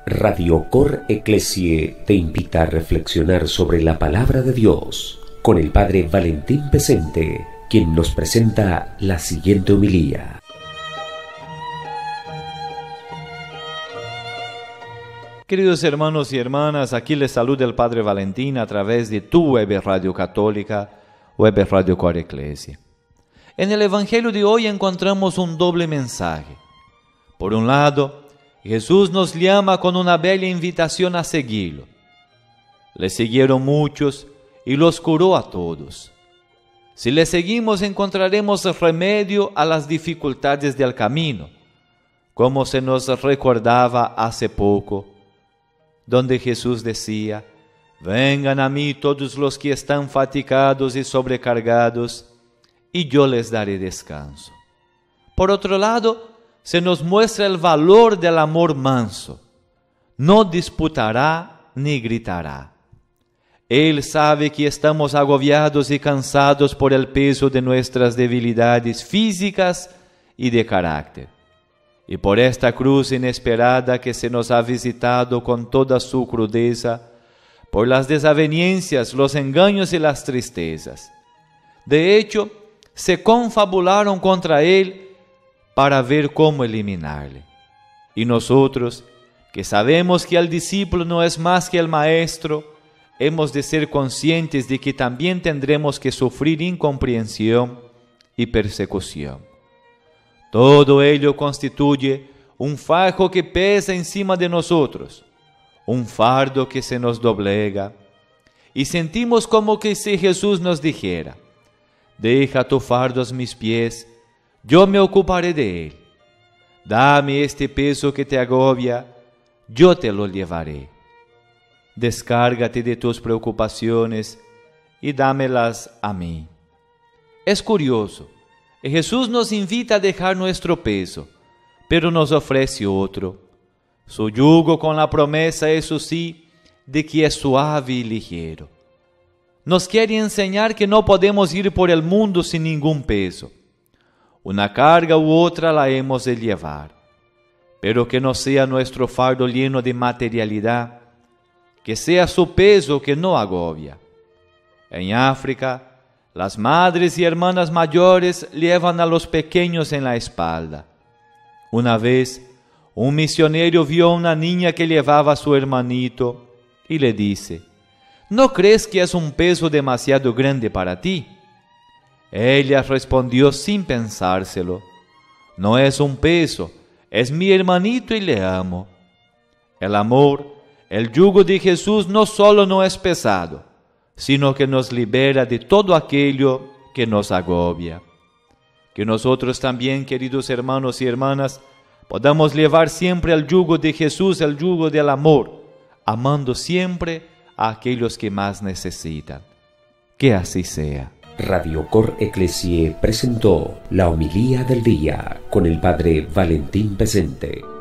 Radio Cor Ecclesiae te invita a reflexionar sobre la palabra de Dios con el Padre Valentín Pesente, quien nos presenta la siguiente homilía. Queridos hermanos y hermanas, aquí les saluda el Padre Valentín a través de tu Web Radio Católica, Web Radio Cor Ecclesiae. En el Evangelio de hoy encontramos un doble mensaje. Por un lado, Jesús nos llama con una bella invitación a seguirlo. Le siguieron muchos y los curó a todos. Si le seguimos encontraremos remedio a las dificultades del camino, como se nos recordaba hace poco, donde Jesús decía: «Vengan a mí todos los que están fatigados y sobrecargados, y yo les daré descanso». Por otro lado, se nos muestra el valor del amor manso. No disputará ni gritará. Él sabe que estamos agobiados y cansados por el peso de nuestras debilidades físicas y de carácter. Y por esta cruz inesperada que se nos ha visitado con toda su crudeza, por las desavenencias, los engaños y las tristezas. De hecho, se confabularon contra él para ver cómo eliminarle. Y nosotros, que sabemos que el discípulo no es más que el maestro, hemos de ser conscientes de que también tendremos que sufrir incomprensión y persecución. Todo ello constituye un fajo que pesa encima de nosotros, un fardo que se nos doblega, y sentimos como que si Jesús nos dijera: «Deja tu fardo a mis pies, yo me ocuparé de él. Dame este peso que te agobia, yo te lo llevaré. Descárgate de tus preocupaciones y dámelas a mí». Es curioso, Jesús nos invita a dejar nuestro peso, pero nos ofrece otro. Su yugo con la promesa, eso sí, de que es suave y ligero. Nos quiere enseñar que no podemos ir por el mundo sin ningún peso. Una carga u otra la hemos de llevar, pero que no sea nuestro fardo lleno de materialidad, que sea su peso que no agobia. En África, las madres y hermanas mayores llevan a los pequeños en la espalda. Una vez, un misionero vio a una niña que llevaba a su hermanito y le dice: «¿No crees que es un peso demasiado grande para ti?». Ella respondió sin pensárselo: «No es un peso, es mi hermanito y le amo». El amor, el yugo de Jesús no solo no es pesado, sino que nos libera de todo aquello que nos agobia. Que nosotros también, queridos hermanos y hermanas, podamos llevar siempre el yugo de Jesús, el yugo del amor, amando siempre a aquellos que más necesitan. Que así sea. Radio Cor Ecclesiae presentó la homilía del día con el Padre Valentín Pesente.